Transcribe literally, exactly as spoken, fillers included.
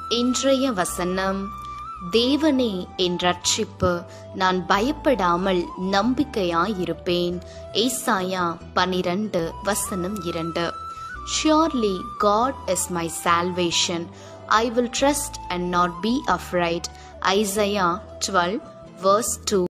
இன்றைய வசனம். தேவனே என் ரட்சிப்பு, நான் பயப்படாமல் நம்பிக்கையாயிருப்பேன். ஏசாயா பனிரெண்டு வசனம் இரண்டு. Surely God is my salvation. I will trust and not be afraid. Isaiah twelve verse two.